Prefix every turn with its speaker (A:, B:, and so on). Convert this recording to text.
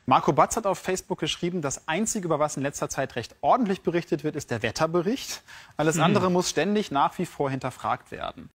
A: Marco Batz hat auf Facebook geschrieben, das Einzige, über was in letzter Zeit recht ordentlich berichtet wird, ist der Wetterbericht. Alles andere muss ständig nach wie vor hinterfragt werden.